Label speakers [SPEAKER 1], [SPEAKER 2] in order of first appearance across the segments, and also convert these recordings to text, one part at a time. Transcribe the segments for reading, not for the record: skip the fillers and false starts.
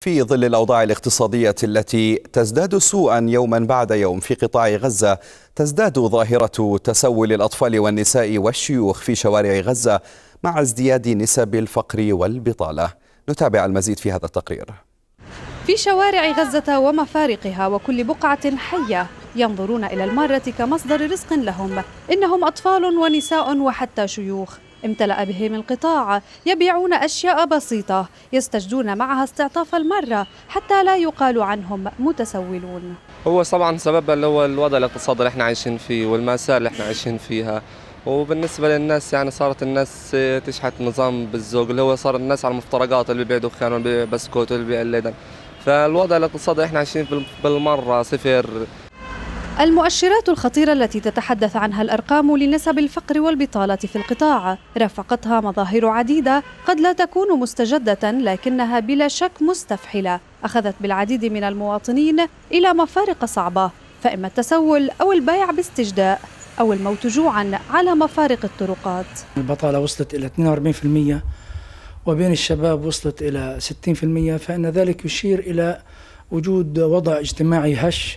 [SPEAKER 1] في ظل الأوضاع الاقتصادية التي تزداد سوءا يوما بعد يوم في قطاع غزة، تزداد ظاهرة تسول الأطفال والنساء والشيوخ في شوارع غزة مع ازدياد نسب الفقر والبطالة. نتابع المزيد في هذا التقرير.
[SPEAKER 2] في شوارع غزة ومفارقها وكل بقعة حية ينظرون إلى المارة كمصدر رزق لهم. إنهم أطفال ونساء وحتى شيوخ. امتلأ بهم القطاع، يبيعون أشياء بسيطة يستجدون معها استعطاف المرة حتى لا يقال عنهم متسولون.
[SPEAKER 3] هو طبعا سببها اللي هو الوضع الاقتصادي اللي احنا عايشين فيه والمأساة اللي احنا عايشين فيها. وبالنسبة للناس يعني صارت الناس تشحت نظام بالذوق، اللي هو صار الناس على المفترقات، اللي بيبيع دخان واللي بيبيع بسكوت واللي بيبيع اللبن. فالوضع الاقتصادي اللي احنا عايشين بالمرة صفر.
[SPEAKER 2] المؤشرات الخطيرة التي تتحدث عنها الأرقام لنسب الفقر والبطالة في القطاع رافقتها مظاهر عديدة قد لا تكون مستجدة، لكنها بلا شك مستفحلة أخذت بالعديد من المواطنين إلى مفارق صعبة، فإما التسول أو البيع باستجداء أو الموت جوعا على مفارق الطرقات.
[SPEAKER 4] البطالة وصلت إلى 42% وبين الشباب وصلت إلى 60%، فإن ذلك يشير إلى وجود وضع اجتماعي هش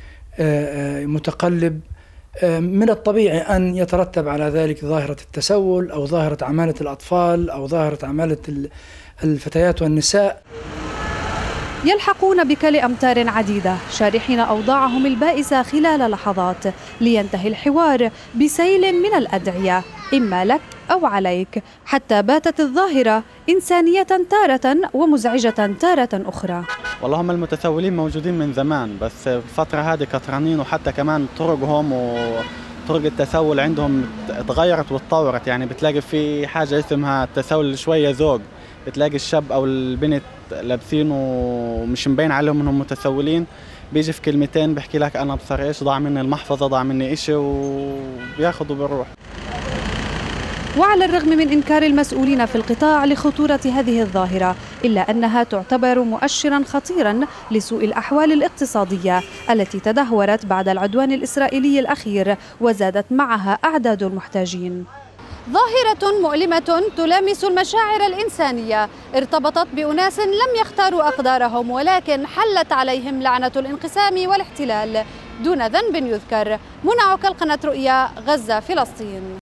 [SPEAKER 4] متقلب. من الطبيعي أن يترتب على ذلك ظاهرة التسول أو ظاهرة عمالة الأطفال أو ظاهرة عمالة الفتيات والنساء.
[SPEAKER 2] يلحقون بك لأمتار عديدة شارحين أوضاعهم البائسة خلال لحظات، لينتهي الحوار بسيل من الأدعية إما لك أو عليك، حتى باتت الظاهرة إنسانية تارة ومزعجة تارة أخرى.
[SPEAKER 5] والله هم المتسولين موجودين من زمان، بس الفترة هذه كترانين، وحتى كمان طرقهم وطرق التسول عندهم تغيرت وتطورت. يعني بتلاقي في حاجة اسمها التسول شوية ذوق، بتلاقي الشاب أو البنت لابسين ومش مبين عليهم انهم متسولين، بيجي في كلمتين بحكي لك أنا بصر إيش، ضاع مني المحفظة، ضاع مني إشي، وبياخذوا بالروح.
[SPEAKER 2] وعلى الرغم من إنكار المسؤولين في القطاع لخطورة هذه الظاهرة، إلا أنها تعتبر مؤشرا خطيرا لسوء الأحوال الاقتصادية التي تدهورت بعد العدوان الإسرائيلي الأخير وزادت معها أعداد المحتاجين. ظاهرة مؤلمة تلامس المشاعر الإنسانية، ارتبطت بأناس لم يختاروا أقدارهم، ولكن حلت عليهم لعنة الانقسام والاحتلال دون ذنب يذكر. منى عكل، قناة رؤيا، غزة، فلسطين.